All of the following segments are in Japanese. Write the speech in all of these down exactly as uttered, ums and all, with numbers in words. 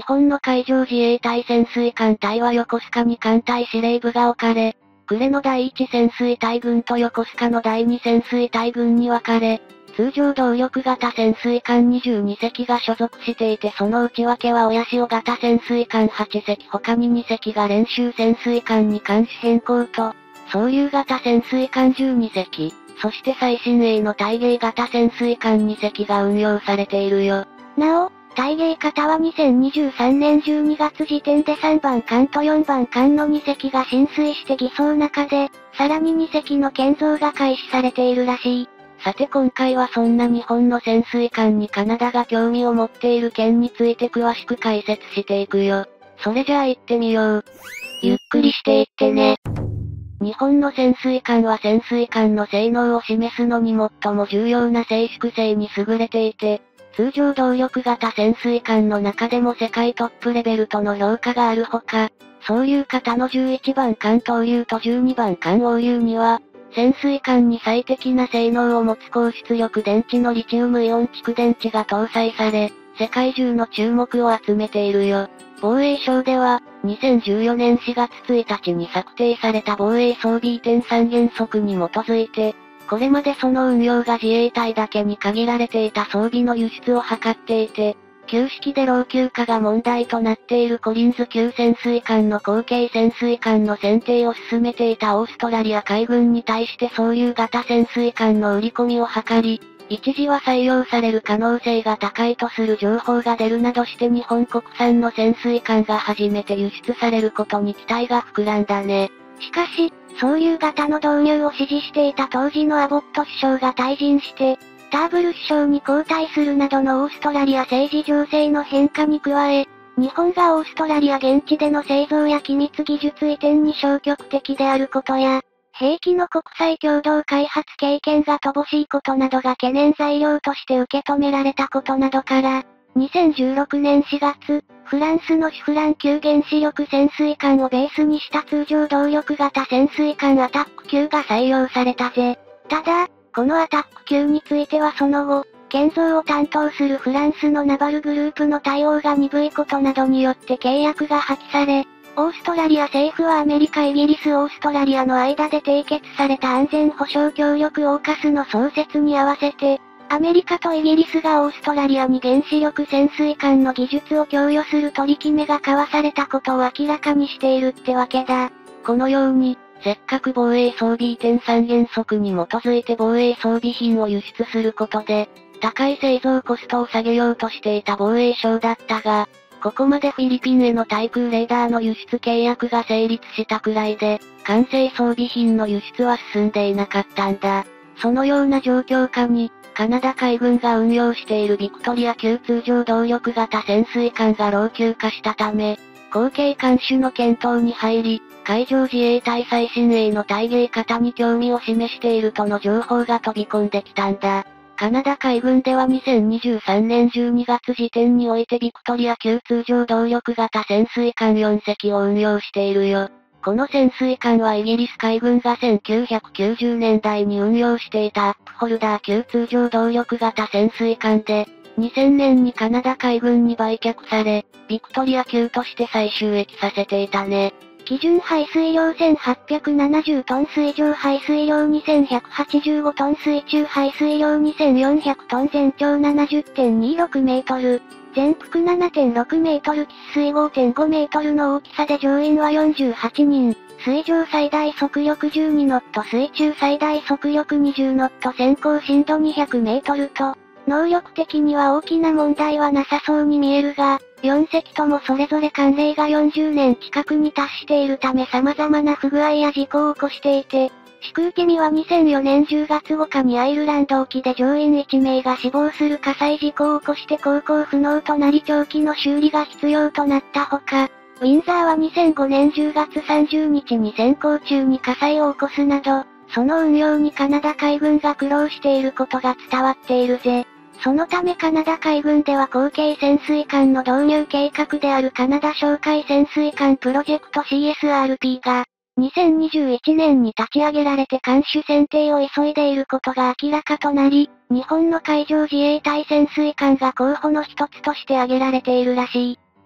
本の海上自衛隊潜水艦隊は横須賀に艦隊司令部が置かれ、呉の第一潜水隊群と横須賀の第二潜水隊群に分かれ、通常動力型潜水艦にじゅうにせきが所属していてその内訳は親潮型潜水艦はちせき他ににせきが練習潜水艦に艦種変更と、総流型潜水艦じゅうにせき、そして最新鋭の対迎型潜水艦にせきが運用されているよ。 なお、対迎型はにせんにじゅうさんねんじゅうにがつ時点でさんばん艦とよんばん艦のにせきが浸水して偽装中で、さらににせきの建造が開始されているらしい。 さて今回はそんな日本の潜水艦にカナダが興味を持っている件について詳しく解説していくよ。それじゃあ行ってみよう。 ゆっくりしていってね。 日本の潜水艦は潜水艦の性能を示すのに最も重要な静粛性に優れていて、通常動力型潜水艦の中でも世界トップレベルとの評価があるほか、総流型のじゅういちばん艦東流とじゅうにばん艦欧流には、潜水艦に最適な性能を持つ高出力電池のリチウムイオン蓄電池が搭載され、世界中の注目を集めているよ。防衛省では、にせんじゅうよねんしがつついたちに策定された防衛装備移転三原則に基づいて、これまでその運用が自衛隊だけに限られていた装備の輸出を図っていて、旧式で老朽化が問題となっているコリンズ級潜水艦の後継潜水艦の選定を進めていたオーストラリア海軍に対して総流型潜水艦の売り込みを図り、一時は採用される可能性が高いとする情報が出るなどして日本国産の潜水艦が初めて輸出されることに期待が膨らんだね。 しかし、総流型の導入を支持していた当時のアボット首相が退陣して、ターブル首相に交代するなどのオーストラリア政治情勢の変化に加え、日本がオーストラリア現地での製造や機密技術移転に消極的であることや、兵器の国際共同開発経験が乏しいことなどが懸念材料として受け止められたことなどから、にせんじゅうろくねんしがつ、フランスのシュフラン級原子力潜水艦をベースにした通常動力型潜水艦アタック級が採用されたぜ。ただ、このアタック級についてはその後、建造を担当するフランスのナバルグループの対応が鈍いことなどによって契約が破棄され、オーストラリア政府はアメリカイギリスオーストラリアの間で締結された安全保障協力オーカスの創設に合わせて、アメリカとイギリスがオーストラリアに原子力潜水艦の技術を供与する取り決めが交わされたことを明らかにしているってわけだ。 このように、せっかく防衛装備移転三原則に基づいて防衛装備品を輸出することで、高い製造コストを下げようとしていた防衛省だったが、ここまでフィリピンへの対空レーダーの輸出契約が成立したくらいで、完成装備品の輸出は進んでいなかったんだ。そのような状況下に、カナダ海軍が運用しているビクトリア級通常動力型潜水艦が老朽化したため、後継艦種の検討に入り、海上自衛隊最新鋭の対迎型に興味を示しているとの情報が飛び込んできたんだ。カナダ海軍ではにせんにじゅうさんねんじゅうにがつ時点においてビクトリア級通常動力型潜水艦よんせきを運用しているよ。この潜水艦はイギリス海軍がせんきゅうひゃくきゅうじゅうねんだいに運用していたアップホルダー級通常動力型潜水艦で、にせんねんにカナダ海軍に売却され、ビクトリア級として再収益させていたね。 基準排水量せんはっぴゃくななじゅうトン水上排水量にせんひゃくはちじゅうごトン水中排水量にせんよんひゃくトン全長 ななじゅってんにじゅうろくメートル。全幅 ななてんろくメートル喫水 ごてんごメートルの大きさで乗員はよんじゅうはちにん。水上最大速力じゅうにノット水中最大速力にじゅうノット先行深度にひゃくメートルと、能力的には大きな問題はなさそうに見えるが、よんせきともそれぞれ艦齢がよんじゅうねん近くに達しているため様々な不具合や事故を起こしていて、飛空機にはにせんよねんじゅうがつごかにアイルランド沖で乗員いちめいが死亡する火災事故を起こして航行不能となり長期の修理が必要となったほか、ウィンザーはにせんごねんじゅうがつさんじゅうにちに潜航中に火災を起こすなど、その運用にカナダ海軍が苦労していることが伝わっているぜ。そのためカナダ海軍では後継潜水艦の導入計画であるカナダ哨戒潜水艦プロジェクト シーエスアールピー が、にせんにじゅういちねんに立ち上げられて艦種選定を急いでいることが明らかとなり、日本の海上自衛隊潜水艦が候補の一つとして挙げられているらしい。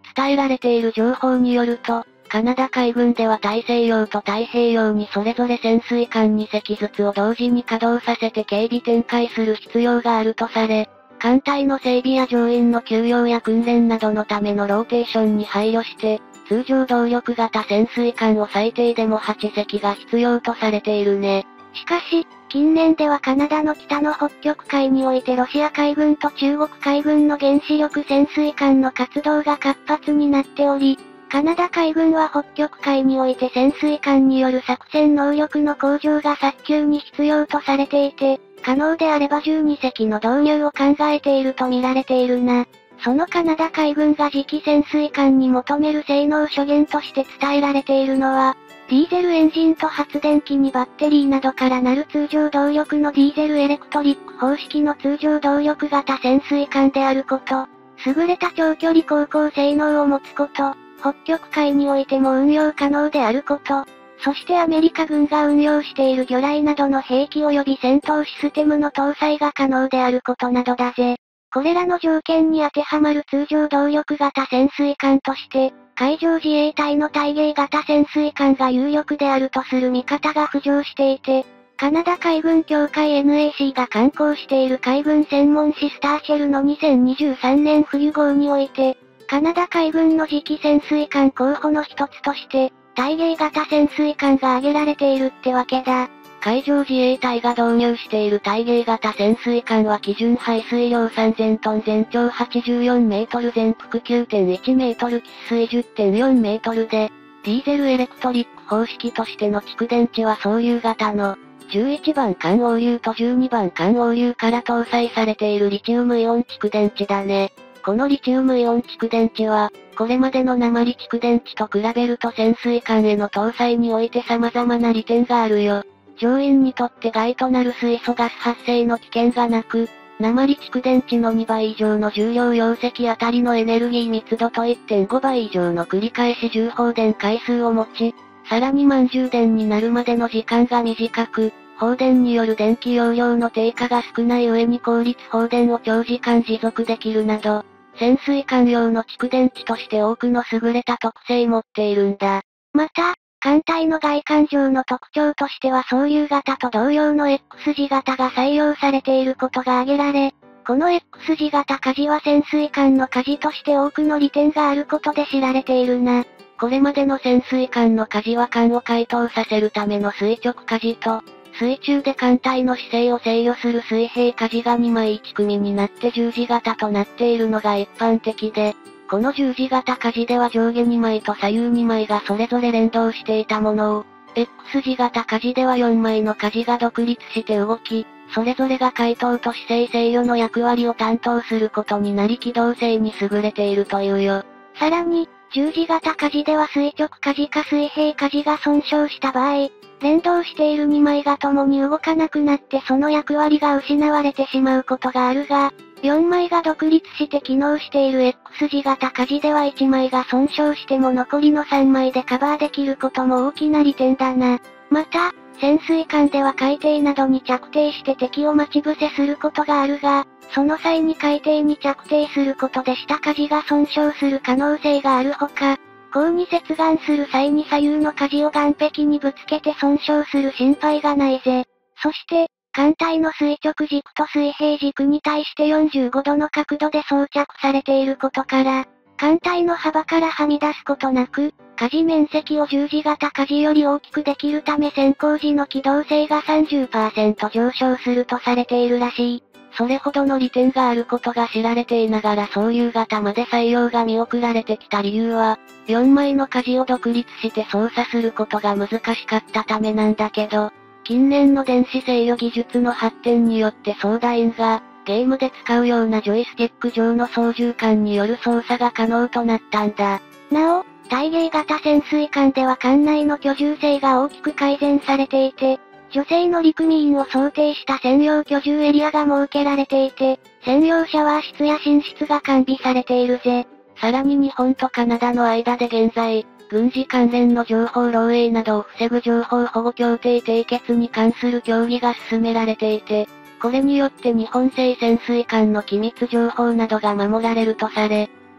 伝えられている情報によると、カナダ海軍では大西洋と太平洋にそれぞれ潜水艦に隻ずつを同時に稼働させて警備展開する必要があるとされ、艦隊の整備や乗員の給養や訓練などのためのローテーションに配慮して、通常動力型潜水艦を最低でもはち隻が必要とされているね。 しかし、近年ではカナダの北の北極海においてロシア海軍と中国海軍の原子力潜水艦の活動が活発になっており、カナダ海軍は北極海において潜水艦による作戦能力の向上が早急に必要とされていて、可能であればじゅうに隻の導入を考えていると見られているな。そのカナダ海軍が次期潜水艦に求める性能諸言として伝えられているのは、ディーゼルエンジンと発電機にバッテリーなどからなる通常動力のディーゼルエレクトリック方式の通常動力型潜水艦であること、優れた長距離航行性能を持つこと、北極海においても運用可能であること、そしてアメリカ軍が運用している魚雷などの兵器及び戦闘システムの搭載が可能であることなどだぜ。これらの条件に当てはまる通常動力型潜水艦として、海上自衛隊の対迎型潜水艦が有力であるとする見方が浮上していて、カナダ海軍協会 エヌエーシー が刊行している海軍専門誌スターシェルのにせんにじゅうさんねん冬号において、カナダ海軍の次期潜水艦候補の一つとして、対迎型潜水艦が挙げられているってわけだ。 海上自衛隊が導入している対迎型潜水艦は基準排水量さんぜんトン全長はちじゅうよんメートル全幅 きゅうてんいちメートル喫水 じゅってんよんメートルで、ディーゼルエレクトリック方式としての蓄電池は総流型のじゅういちばん艦応流とじゅうにばん艦応流から搭載されているリチウムイオン蓄電池だね。このリチウムイオン蓄電池は、これまでの鉛蓄電池と比べると潜水艦への搭載において様々な利点があるよ。乗員にとって害となる水素ガス発生の危険がなく、鉛蓄電池のにばい以上の重量容積あたりのエネルギー密度と いってんごばい以上の繰り返し充放電回数を持ち、さらに満充電になるまでの時間が短く、放電による電気容量の低下が少ない上に効率放電を長時間持続できるなど、潜水艦用の蓄電池として多くの優れた特性持っているんだ。 また、艦隊の外観上の特徴としては総流型と同様の X 字型が採用されていることが挙げられ、この X 字型舵は潜水艦の舵として多くの利点があることで知られているな。 これまでの潜水艦の舵は艦を回答させるための垂直舵と、水中で艦隊の姿勢を制御する水平舵がにまいいち組になって十字型となっているのが一般的で、この十字型舵では上下にまいと左右にまいがそれぞれ連動していたものを、X 字型舵ではよんまいの舵が独立して動き、それぞれが回答と姿勢制御の役割を担当することになり機動性に優れているというよ。 さらに、十字型舵では垂直舵か水平舵が損傷した場合、連動しているにまいが共に動かなくなってその役割が失われてしまうことがあるが、よんまいが独立して機能している X 字型舵ではいちまいが損傷しても残りのさんまいでカバーできることも大きな利点だな。また、潜水艦では海底などに着底して敵を待ち伏せすることがあるが、その際に海底に着底することで下舵が損傷する可能性があるほか、鋼に接岸する際に左右の舵を岸壁にぶつけて損傷する心配がないぜ。そして、艦隊の垂直軸と水平軸に対してよんじゅうごどの角度で装着されていることから、艦隊の幅からはみ出すことなく、舵面積を十字型舵より大きくできるため潜航時の機動性が さんじゅっパーセント 上昇するとされているらしい。 それほどの利点があることが知られていながら総流型まで採用が見送られてきた理由は、よんまいの舵を独立して操作することが難しかったためなんだけど、近年の電子制御技術の発展によって操舵員が、ゲームで使うようなジョイスティック上の操縦桿による操作が可能となったんだ。 なお、対迎型潜水艦では艦内の居住性が大きく改善されていて、女性の陸務員を想定した専用居住エリアが設けられていて、専用シャワー室や寝室が完備されているぜ。 さらに日本とカナダの間で現在、軍事関連の情報漏洩などを防ぐ情報保護協定締結に関する協議が進められていて、これによって日本製潜水艦の機密情報などが守られるとされ、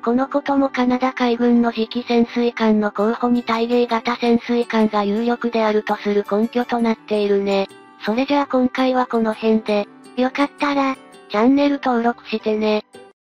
このこともカナダ海軍の次期潜水艦の候補に対迎型潜水艦が有力であるとする根拠となっているね。それじゃあ今回はこの辺で、よかったら、チャンネル登録してね。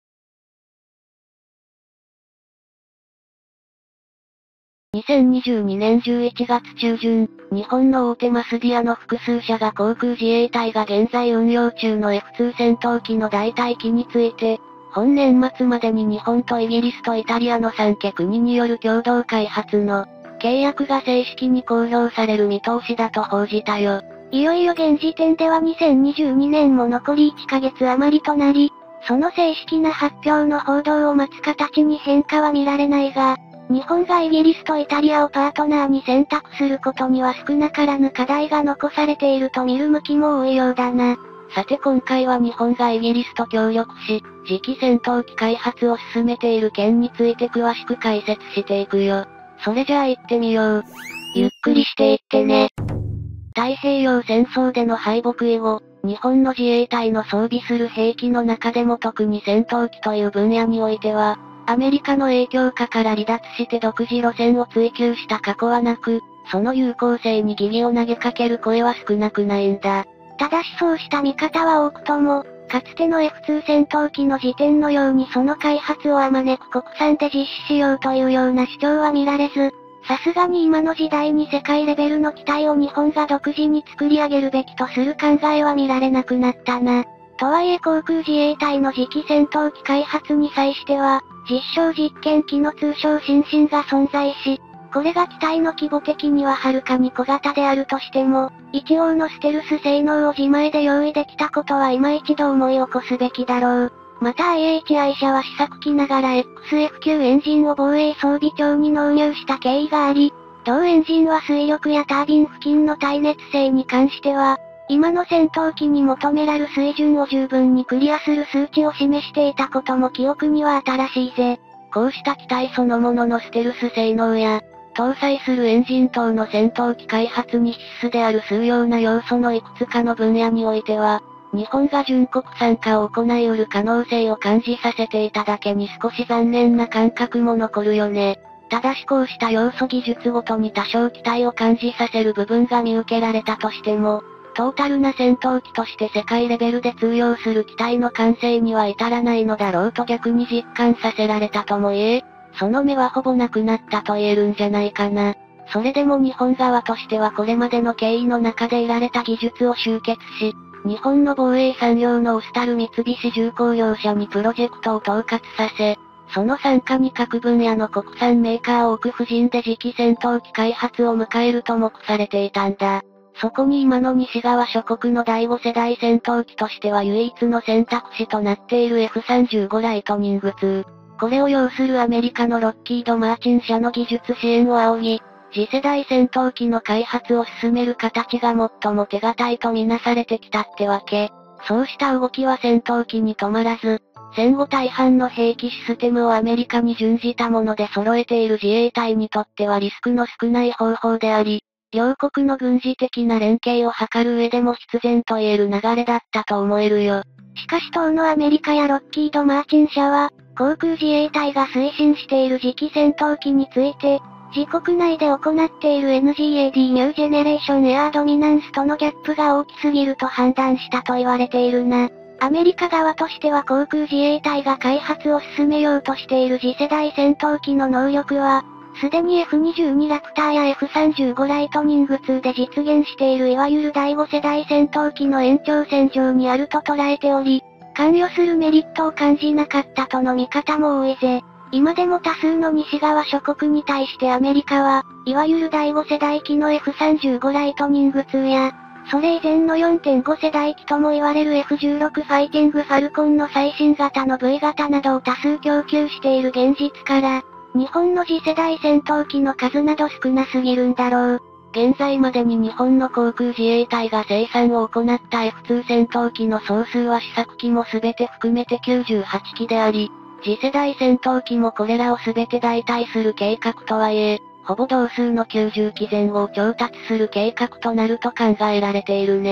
にせんにじゅうにねんじゅういちがつちゅうじゅん、日本の大手マスディアの複数社が航空自衛隊が現在運用中の エフツー 戦闘機の代替機について、本年末までに日本とイギリスとイタリアのさんけくにによる共同開発の契約が正式に公表される見通しだと報じたよ。 いよいよ現時点ではにせんにじゅうにねんも残りいっかげつ余りとなり、その正式な発表の報道を待つ形に変化は見られないが、日本がイギリスとイタリアをパートナーに選択することには少なからぬ課題が残されていると見る向きも多いようだな。 さて今回は日本がイギリスと協力し、次期戦闘機開発を進めている件について詳しく解説していくよ。それじゃあ行ってみよう。ゆっくりしていってね。太平洋戦争での敗北以後、日本の自衛隊の装備する兵器の中でも特に戦闘機という分野においては、アメリカの影響下から離脱して独自路線を追求した過去はなく、その有効性に疑義を投げかける声は少なくないんだ。 ただしそうした見方は多くとも、かつての エフツー 戦闘機の時点のようにその開発をあまねく国産で実施しようというような主張は見られず、さすがに今の時代に世界レベルの機体を日本が独自に作り上げるべきとする考えは見られなくなったな。とはいえ航空自衛隊の次期戦闘機開発に際しては、実証実験機の通称新進が存在し、これが機体の規模的にははるかに小型であるとしても、一応のステルス性能を自前で用意できたことは今一度思い起こすべきだろう。また アイエイチアイ 社は試作機ながら エックスエフきゅう エンジンを防衛装備庁に納入した経緯があり、同エンジンは水力やタービン付近の耐熱性に関しては、今の戦闘機に求められる水準を十分にクリアする数値を示していたことも記憶には新しいぜ。 こうした機体そのもののステルス性能や、搭載するエンジン等の戦闘機開発に必須である数要な要素のいくつかの分野においては、日本が純国産化を行い得る可能性を感じさせていただけに少し残念な感覚も残るよね。ただしこうした要素技術ごとに多少期待を感じさせる部分が見受けられたとしても、トータルな戦闘機として世界レベルで通用する機体の完成には至らないのだろうと逆に実感させられたとも言え、その目はほぼなくなったと言えるんじゃないかな。それでも日本側としてはこれまでの経緯の中で得られた技術を集結し、日本の防衛産業のオスタル三菱重工業者にプロジェクトを統括させ、その傘下に各分野の国産メーカーを置く布陣で次期戦闘機開発を迎えると目されていたんだ。そこに今の西側諸国のだいご世代戦闘機としては唯一の選択肢となっている エフさんじゅうご ライトニングツー。これを要するアメリカのロッキード・マーチン社の技術支援を仰ぎ、次世代戦闘機の開発を進める形が最も手堅いとみなされてきたってわけ。そうした動きは戦闘機に止まらず、戦後大半の兵器システムをアメリカに準じたもので揃えている自衛隊にとってはリスクの少ない方法であり、両国の軍事的な連携を図る上でも必然と言える流れだったと思えるよ。 しかし当のアメリカやロッキード・マーチン社は、航空自衛隊が推進している次期戦闘機について、自国内で行っている エヌジーエーディー ニュージェネレーションエアードミナンスとのギャップが大きすぎると判断したと言われているな。アメリカ側としては航空自衛隊が開発を進めようとしている次世代戦闘機の能力は、すでに エフにじゅうに ラプターや エフさんじゅうご ライトニングツーで実現しているいわゆるだいご世代戦闘機の延長線上にあると捉えており、関与するメリットを感じなかったとの見方も多いぜ。今でも多数の西側諸国に対してアメリカは、いわゆるだいご世代機の エフさんじゅうご ライトニングツーや、それ以前の よんてんご 世代機とも言われる エフじゅうろく ファイティングファルコンの最新型の V 型などを多数供給している現実から、日本の次世代戦闘機の数など少なすぎるんだろう。 現在までに日本の航空自衛隊が生産を行った エフツー 戦闘機の総数は試作機も全て含めてきゅうじゅうはちきであり、次世代戦闘機もこれらを全て代替する計画とはいえ、ほぼ同数のきゅうじゅうきぜん後を調達する計画となると考えられているね。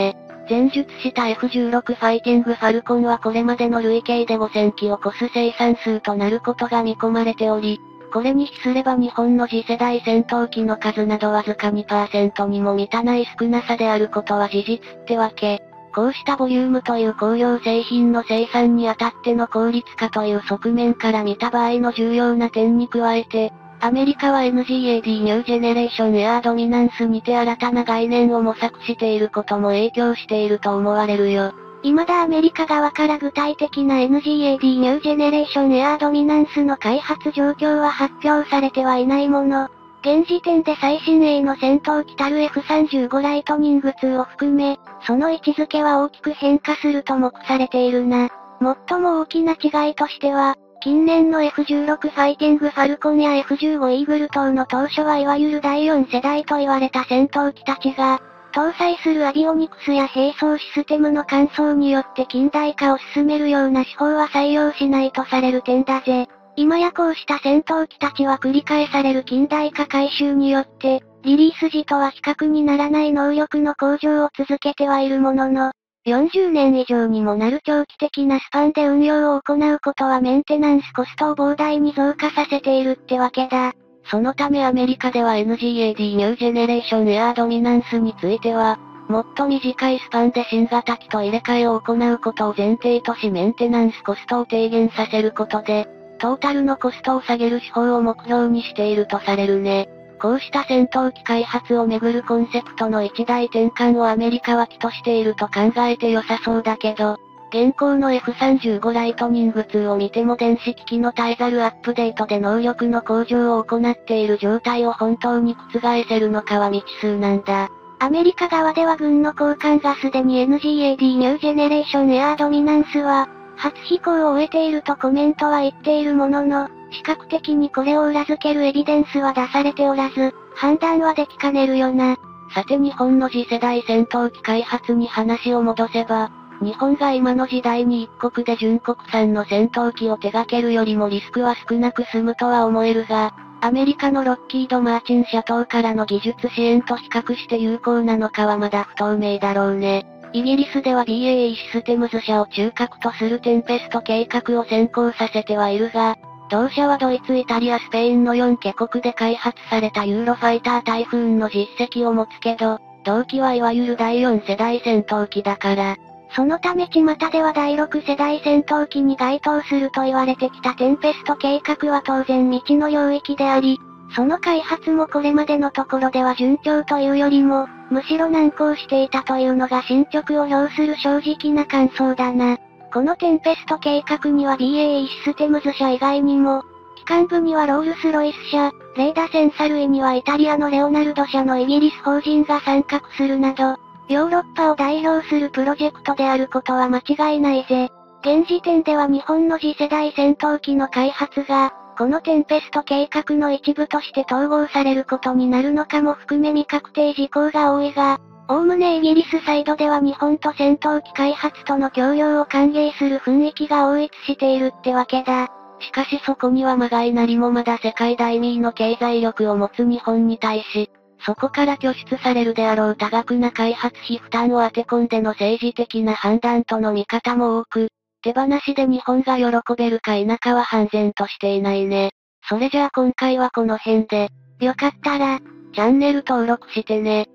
前述した エフじゅうろく ファイティングファルコンはこれまでの累計でごせんきを超す生産数となることが見込まれており、これに比すれば日本の次世代戦闘機の数などわずか にパーセント にも満たない少なさであることは事実ってわけ。こうしたボリュームという工業製品の生産にあたっての効率化という側面から見た場合の重要な点に加えて、アメリカは エヌジーエーディー ニュージェネレーションエアードミナンスにて新たな概念を模索していることも影響していると思われるよ。 未だアメリカ側から具体的な エヌジーエーディー ニュージェネレーションエアードミナンスの開発状況は発表されてはいないもの。現時点で最新鋭の戦闘機たる エフさんじゅうご ライトニングツーを含め、その位置づけは大きく変化すると目されているな。最も大きな違いとしては、近年の エフじゅうろく ファイティングファルコンや エフじゅうご イーグル等の当初はいわゆるだいよん世代と言われた戦闘機たちが、搭載するアビオニクスや並走システムの換装によって近代化を進めるような手法は採用しないとされる点だぜ。今やこうした戦闘機たちは繰り返される近代化改修によって、リリース時とは比較にならない能力の向上を続けてはいるものの、よんじゅうねん以上にもなる長期的なスパンで運用を行うことはメンテナンスコストを膨大に増加させているってわけだ。 そのためアメリカでは エヌジーエーディー ニュージェネレーションエアードミナンスについては、もっと短いスパンで新型機と入れ替えを行うことを前提としメンテナンスコストを低減させることで、トータルのコストを下げる手法を目標にしているとされるね。こうした戦闘機開発をめぐるコンセプトの一大転換をアメリカは期としていると考えて良さそうだけど、現行の エフさんじゅうご ライトニングツーを見ても電子機器の絶えざるアップデートで能力の向上を行っている状態を本当に覆せるのかは未知数なんだ。 アメリカ側では軍の高官がすでに エヌジーエーディー ニュージェネレーションエアードミナンスは、初飛行を終えているとコメントは言っているものの、視覚的にこれを裏付けるエビデンスは出されておらず、判断はできかねるよな。 さて日本の次世代戦闘機開発に話を戻せば、日本が今の時代に一国で純国産の戦闘機を手掛けるよりもリスクは少なく済むとは思えるが、アメリカのロッキード・マーチン社等からの技術支援と比較して有効なのかはまだ不透明だろうね。イギリスでは ビーエーイー システムズ社を中核とするテンペスト計画を先行させてはいるが、同社はドイツ、イタリア、スペインのよんカ国で開発されたユーロファイタータイフーンの実績を持つけど、同機はいわゆるだいよん世代戦闘機だから。 そのため巷ではだいろく世代戦闘機に該当すると言われてきたテンペスト計画は当然未知の領域であり、その開発もこれまでのところでは順調というよりも、むしろ難航していたというのが進捗を表する正直な感想だな。このテンペスト計画には ビーエーイー システムズ社以外にも、機関部にはロールスロイス社、レーダセンサ類にはイタリアのレオナルド社のイギリス法人が参画するなど、ヨーロッパを代表するプロジェクトであることは間違いないぜ。現時点では日本の次世代戦闘機の開発が、このテンペスト計画の一部として統合されることになるのかも含め未確定事項が多いが、おおむねイギリスサイドでは日本と戦闘機開発との協業を歓迎する雰囲気が応一しているってわけだ。 しかしそこにはまがいなりもまだ世界第二位の経済力を持つ日本に対し、そこから拠出されるであろう多額な開発費負担を当て込んでの政治的な判断との見方も多く、手放しで日本が喜べるか否かは判然としていないね。それじゃあ今回はこの辺で、 よかったら、 チャンネル登録してね。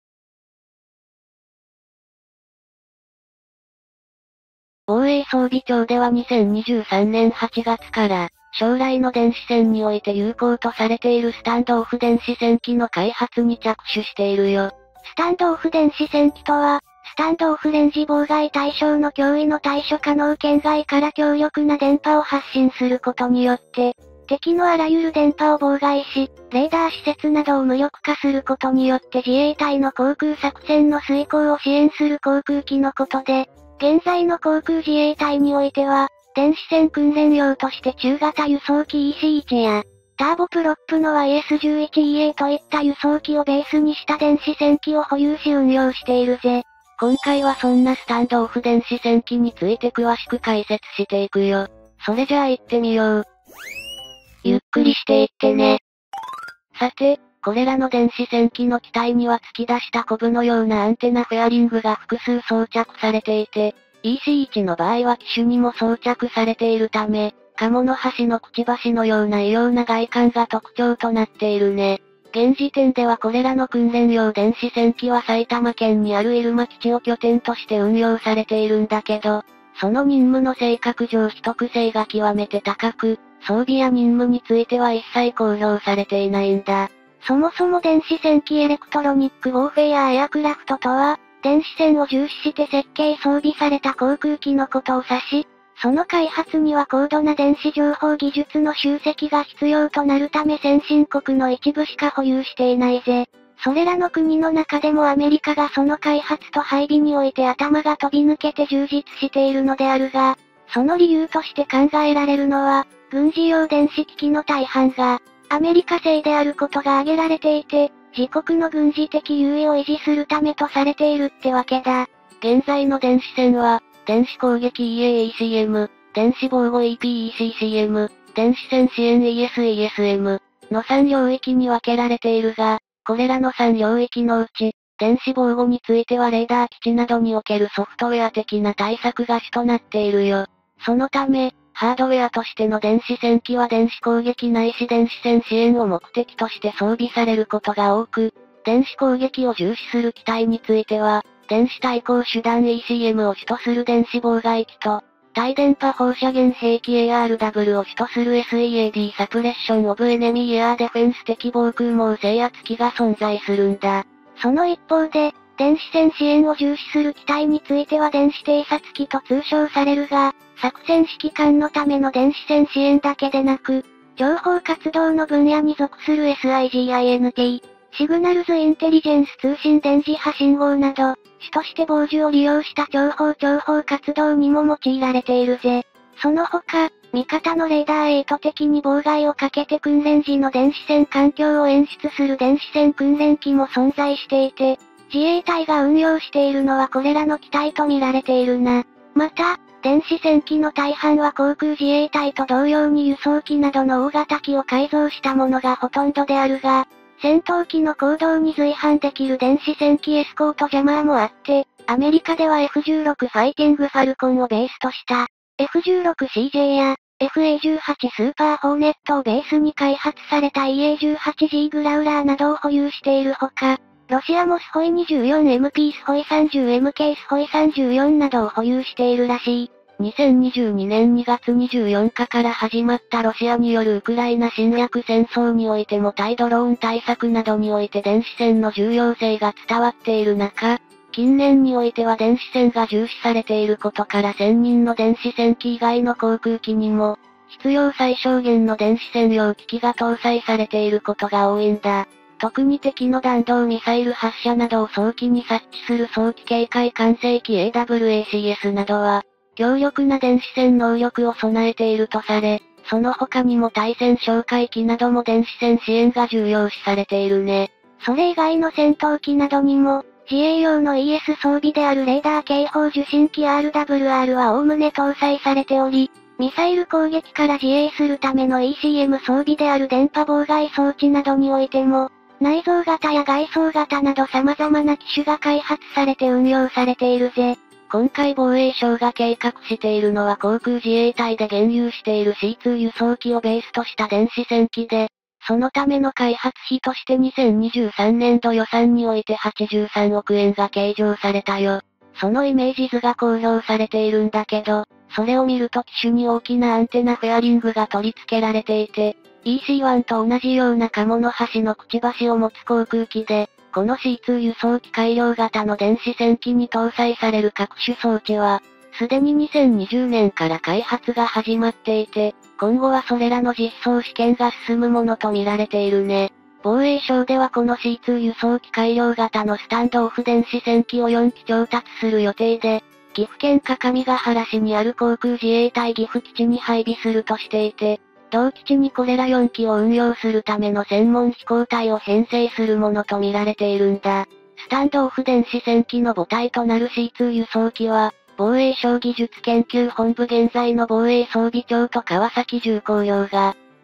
防衛装備庁ではにせんにじゅうさんねんはちがつから、将来の電子戦において有効とされているスタンドオフ電子戦機の開発に着手しているよ。 スタンドオフ電子戦機とは、スタンドオフレンジ妨害対象の脅威の対処可能圏外から強力な電波を発信することによって、敵のあらゆる電波を妨害し、レーダー施設などを無力化することによって自衛隊の航空作戦の遂行を支援する航空機のことで、現在の航空自衛隊においては、電子戦訓練用として中型輸送機 イーシーワン や、ターボプロップの ワイエスじゅういちイーエー といった輸送機をベースにした電子戦機を保有し運用しているぜ。 今回はそんなスタンドオフ電子戦機について詳しく解説していくよ。それじゃあ行ってみよう。ゆっくりしていってね。さて、 これらの電子戦機の機体には突き出したコブのようなアンテナフェアリングが複数装着されていて、イーシーワン の場合は機種にも装着されているため、鴨の橋のくちばしのような異様な外観が特徴となっているね。現時点ではこれらの訓練用電子戦機は埼玉県にある入間基地を拠点として運用されているんだけど、その任務の性格上秘匿性が極めて高く、装備や任務については一切公表されていないんだ。 そもそも電子戦機エレクトロニックウォーフェアエアクラフトとは、電子戦を重視して設計装備された航空機のことを指し、その開発には高度な電子情報技術の集積が必要となるため先進国の一部しか保有していないぜ。それらの国の中でもアメリカがその開発と配備において頭が飛び抜けて充実しているのであるが、その理由として考えられるのは、軍事用電子機器の大半が、アメリカ製であることが挙げられていて、自国の軍事的優位を維持するためとされているってわけだ。 現在の電子戦は、電子攻撃 イーエーイーシーエム、電子防護 イーピーイーシーシーエム、電子戦支援 イーエスイーエスエム のさん領域に分けられているが、これらのさん領域のうち、電子防護についてはレーダー基地などにおけるソフトウェア的な対策が主となっているよ。そのため、ハードウェアとしての電子戦機は電子攻撃ないし電子戦支援を目的として装備されることが多く、電子攻撃を重視する機体については、電子対抗手段 イーシーエム を主とする電子妨害機と、対電波放射源兵器 エーアールダブリュー を主とする エスイーエーディー サプレッションオブエネミーエアーデフェンス的防空網制圧機が存在するんだ。 その一方で、電子戦支援を重視する機体については電子偵察機と通称されるが、作戦指揮官のための電子戦支援だけでなく、情報活動の分野に属する エスアイジーアイエヌティー、シグナルズインテリジェンス通信電磁波信号など、主として傍受を利用した情報諜報活動にも用いられているぜ。その他、味方のレーダーへ意図的に妨害をかけて訓練時の電子戦環境を演出する電子戦訓練機も存在していて、自衛隊が運用しているのはこれらの機体と見られているな。また、電子戦機の大半は航空自衛隊と同様に輸送機などの大型機を改造したものがほとんどであるが、戦闘機の行動に随伴できる電子戦機エスコートジャマーもあって、アメリカでは エフじゅうろく ファイティングファルコンをベースとした、エフじゅうろくシージェー や、エフエーじゅうはち スーパーホーネットをベースに開発された イーエーじゅうはちジー グラウラーなどを保有しているほか、ロシアもスホイ にじゅうよんエムピー スホイ さんじゅうエムケー スホイさんじゅうよんなどを保有しているらしい。 にせんにじゅうにねんにがつにじゅうよっかから始まったロシアによるウクライナ侵略戦争においても対ドローン対策などにおいて電子戦の重要性が伝わっている中、近年においては電子戦が重視されていることから専任の電子戦機以外の航空機にも、必要最小限の電子戦用機器が搭載されていることが多いんだ。特に敵の弾道ミサイル発射などを早期に察知する早期警戒管制機 エーダブリューエーシーエス などは、強力な電子戦能力を備えているとされ、その他にも対戦哨戒機なども電子戦支援が重要視されているね。 それ以外の戦闘機などにも、自衛用の イーエス 装備であるレーダー警報受信機 アールダブリューアール は概ね搭載されており、ミサイル攻撃から自衛するための イーシーエム 装備である電波妨害装置などにおいても、内蔵型や外装型など様々な機種が開発されて運用されているぜ。 今回防衛省が計画しているのは航空自衛隊で現有している シーツー 輸送機をベースとした電子戦機で、そのための開発費としてにせんにじゅうさんねんど予算においてはちじゅうさんおくえんが計上されたよ。そのイメージ図が公表されているんだけど、それを見ると機種に大きなアンテナフェアリングが取り付けられていて、イーシーワン と同じような鴨の橋のくちばしを持つ航空機で、この シーツー 輸送機改良型の電子戦機に搭載される各種装置は、すでににせんにじゅうねんから開発が始まっていて、今後はそれらの実装試験が進むものと見られているね。防衛省ではこの シーツー 輸送機改良型のスタンドオフ電子戦機をよんき調達する予定で、岐阜県各務原市にある航空自衛隊岐阜基地に配備するとしていて、同基地にこれらよんきを運用するための専門飛行隊を編成するものと見られているんだ。スタンドオフ電子戦機の母体となる シーツー 輸送機は、防衛省技術研究本部現在の防衛装備庁と川崎重工業が、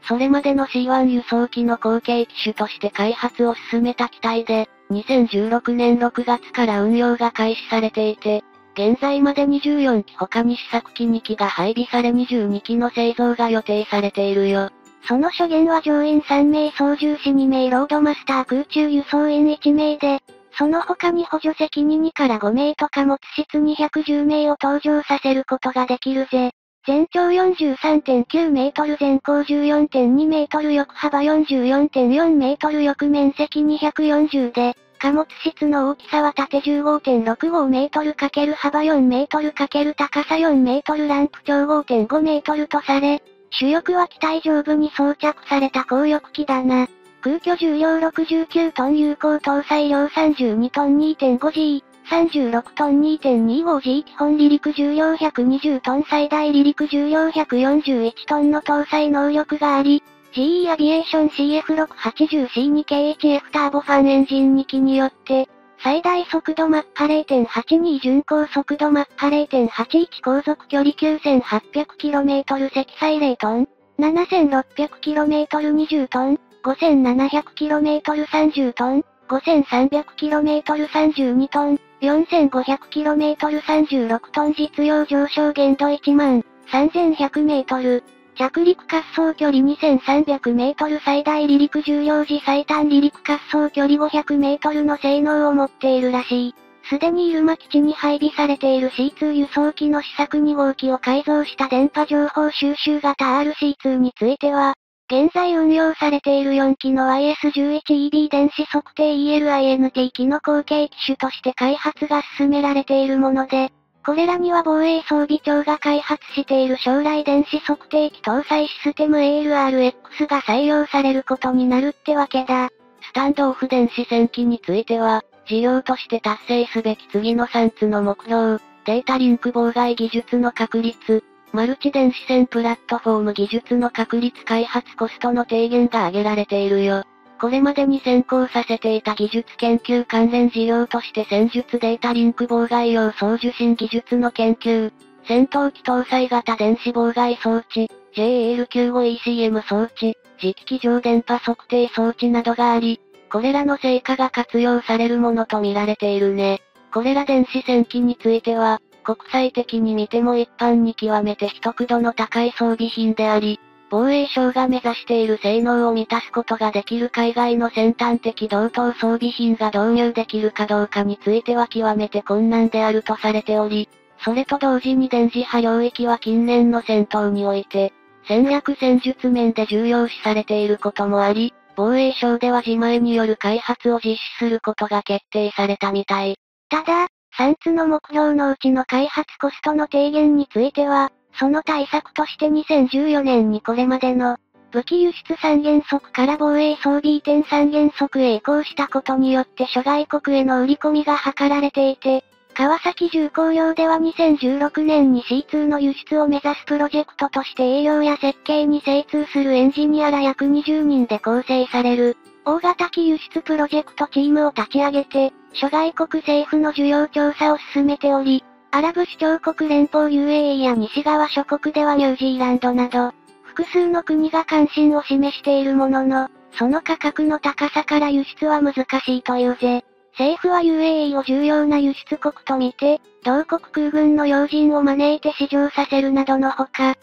それまでの シーワン 輸送機の後継機種として開発を進めた機体で、にせんじゅうろくねんろくがつから運用が開始されていて、現在までにじゅうよんき他に試作機にきが配備されにじゅうにきの製造が予定されているよ。 その初言は乗員さんめい操縦士にめいロードマスター空中輸送員いちめいで、その他に補助席ににからごめいと貨物室にひゃくじゅうめいを搭乗させることができるぜ。全長 よんじゅうさんてんきゅうメートル全高 じゅうよんてんにメートル横幅 よんじゅうよんてんよんメートル翼面積にひゃくよんじゅうで、貨物室の大きさは縦 じゅうごてんろくごメートル×幅よんメートル×高さよんメートルランプ長 ごてんごメートルとされ、主翼は機体上部に装着された高翼機だな。空挙重量ろくじゅうきゅうトン有効搭載量さんじゅうにトン にてんごジー、さんじゅうろくトン にてんにごジー 基本離陸重量ひゃくにじゅうトン最大離陸重量ひゃくよんじゅういちトンの搭載能力があり、ジーイー アビエーション シーエフろくはちゼロシーにケーエイチエフ ターボファンエンジンにきによって、最大速度マッハ れいてんはちに 巡航速度マッハ れいてんはちいち 航続距離 きゅうせんはっぴゃくキロメートル 積載れいトン、ななせんろっぴゃくキロメートル にじゅうトン、ごせんななひゃくキロメートル さんじゅうトン、ごせんさんびゃくキロメートル さんじゅうにトン、よんせんごひゃくキロメートル さんじゅうろくトン実用上昇限度いちまんさんぜんひゃくメートル。着陸滑走距離にせんさんびゃくメートル最大離陸重量時最短離陸滑走距離ごひゃくメートルの性能を持っているらしい。すでに入間基地に配備されている シーツー 輸送機の試作にごうきを改造した電波情報収集型 アールシーツー については、現在運用されているよんきの ワイエスじゅういちイービー 電子測定 イーエルアイエヌティー 機の後継機種として開発が進められているもので、これらには防衛装備庁が開発している将来電子測定器搭載システム エーエルアールエックス が採用されることになるってわけだ。 スタンドオフ電子戦機については、事業として達成すべき次のさんつの目標、データリンク妨害技術の確立、マルチ電子戦プラットフォーム技術の確立開発コストの低減が挙げられているよ。これまでに先行させていた技術研究関連事業として戦術データリンク妨害用送受信技術の研究、戦闘機搭載型電子妨害装置、ジェイエーエルきゅうじゅうごイーシーエム 装置、磁気機上電波測定装置などがあり、これらの成果が活用されるものと見られているね。これら電子戦機については、国際的に見ても一般に極めて秘匿度の高い装備品であり、防衛省が目指している性能を満たすことができる海外の先端的同等装備品が導入できるかどうかについては極めて困難であるとされており、それと同時に電磁波領域は近年の戦闘において、戦略戦術面で重要視されていることもあり、防衛省では自前による開発を実施することが決定されたみたい。 ただ、さんつの目標のうちの開発コストの低減については、その対策としてにせんじゅうよねんにこれまでの武器輸出三原則から防衛装備移転三原則へ移行したことによって諸外国への売り込みが図られていて、川崎重工業ではにせんじゅうろくねんに シーツー の輸出を目指すプロジェクトとして営業や設計に精通するエンジニアら約にじゅうにんで構成される、大型機輸出プロジェクトチームを立ち上げて、諸外国政府の需要調査を進めており、アラブ首長国連邦 ユーエーイー や西側諸国ではニュージーランドなど、複数の国が関心を示しているものの、その価格の高さから輸出は難しいというぜ。政府は ユーエーイー を重要な輸出国とみて、同国空軍の要人を招いて試乗させるなどのほか、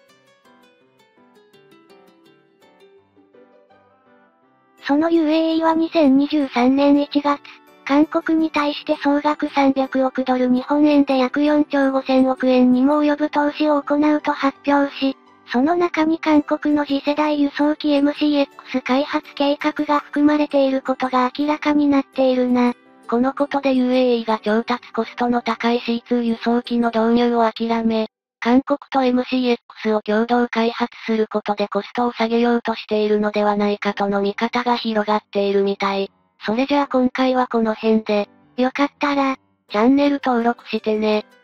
その ユーエーイー はにせんにじゅうさんねんいちがつ、韓国に対して総額さんびゃくおくドル日本円で約よんちょうごせんおくえんにも及ぶ投資を行うと発表し、その中に韓国の次世代輸送機 エムシーエックス 開発計画が含まれていることが明らかになっているな。 このことで ユーエーイー が調達コストの高い シーツー 輸送機の導入を諦め、韓国と エムシーエックス を共同開発することでコストを下げようとしているのではないかとの見方が広がっているみたい。それじゃあ今回はこの辺で、 よかったら、 チャンネル登録してね。